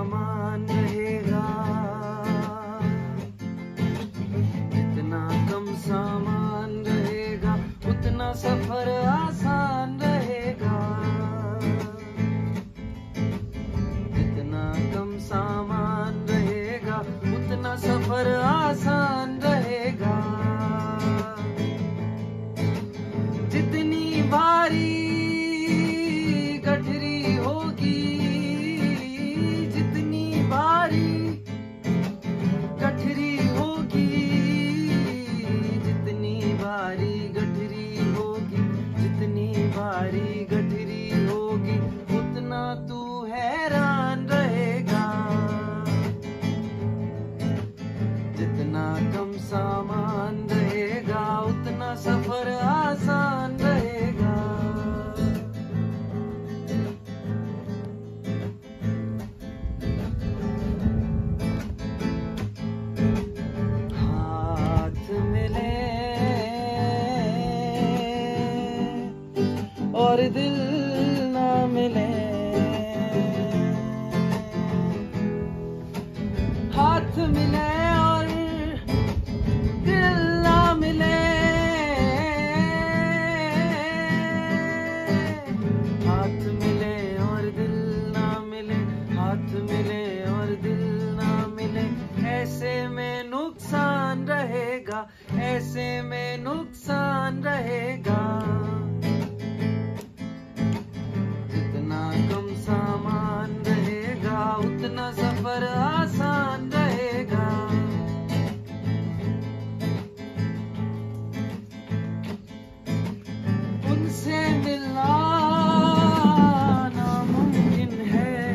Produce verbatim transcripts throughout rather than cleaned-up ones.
सामान रहेगा, जितना कम सामान रहेगा उतना सफर आसान रहेगा। जितना कम सामान रहेगा उतना सफर आसान रहेगा। जितनी भारी गठरी होगी, जितनी भारी गठरी होगी, जितनी भारी गठरी होगी, जितनी भारी गठरी होगी उतना तू हैरान रहेगा। जितना कम सामान रहेगा उतना सफर आसान रहेगा। हाथ मिले और दिल ना मिले, हाथ मिले और दिल ना मिले, हाथ मिले और दिल ना मिले, हाथ मिले और दिल ना मिले, ऐसे में नुकसान रहेगा, ऐसे में नुकसान रहेगा। जितना कम सामान रहेगा उतना सफर आसान रहेगा। उनसे मिलना नामुमकिन है,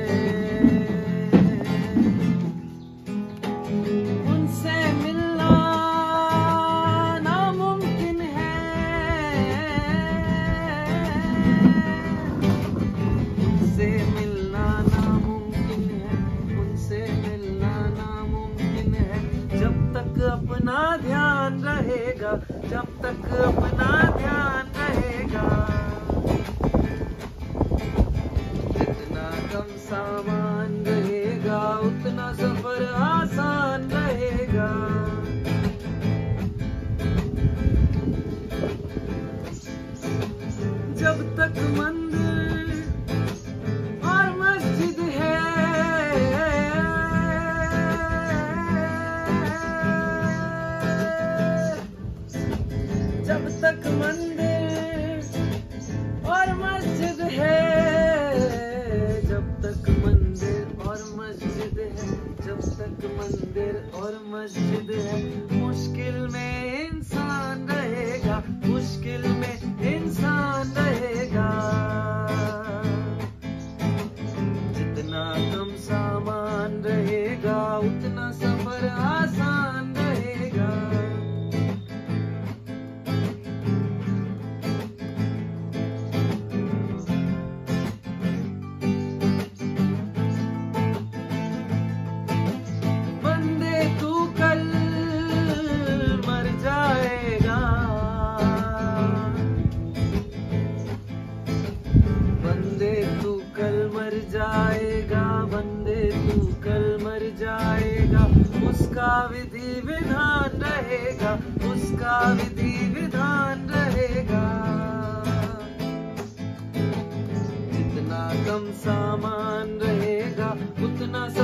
उनसे मिलना नामुमकिन है, उनसे मिलना नामुमकिन है, उनसे मिलना नामुमकिन है। जब तक अपना ध्यान रहेगा, जब तक अपना ध्यान रहेगा। जितना कम सामान रहेगा उतना सफर आसान रहेगा। जब तक मंदिर और मस्जिद है, जब तक मंदिर और मस्जिद है, जब तक मंदिर और मस्जिद है, जब तक मंदिर और मस्जिद है, मुश्किल में इंसान रहेगा, मुश्किल में इंसान रहेगा। जितना कम सामान रहेगा उतना सफर आसान रहेगा। बंदे तू कल मर जाएगा, बंदे तू कल मर जाएगा, बंदे तू कल मर जाएगा। उसका विधि विधान रहेगा, उसका विधि विधान रहेगा। जितना कम सामान रहेगा उतना